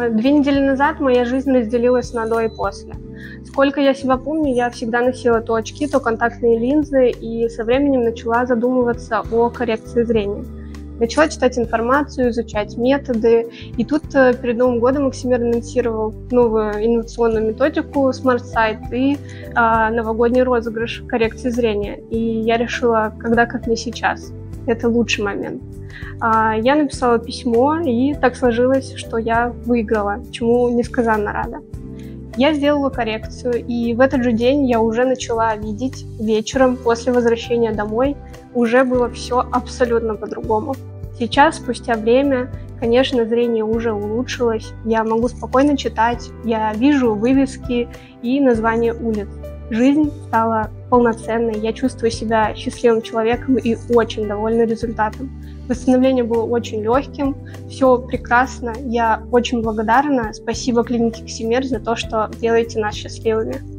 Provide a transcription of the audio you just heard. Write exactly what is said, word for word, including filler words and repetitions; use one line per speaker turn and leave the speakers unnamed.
Две недели назад моя жизнь разделилась на до и после. Сколько я себя помню, я всегда носила то очки, то контактные линзы, и со временем начала задумываться о коррекции зрения. Начала читать информацию, изучать методы, и тут перед Новым годом Максимир анонсировал новую инновационную методику Smart Sight и а, новогодний розыгрыш коррекции зрения. И я решила, когда как не сейчас. Это лучший момент. А, я написала письмо, и так сложилось, что я выиграла, чему несказанно рада. Я сделала коррекцию, и в этот же день я уже начала видеть вечером после возвращения домой. Уже было все абсолютно по-другому. Сейчас, спустя время, конечно, зрение уже улучшилось. Я могу спокойно читать, я вижу вывески и названия улиц. Жизнь стала полноценной, я чувствую себя счастливым человеком и очень довольна результатом. Восстановление было очень легким, все прекрасно, я очень благодарна. Спасибо клинике Ксимир за то, что делаете нас счастливыми.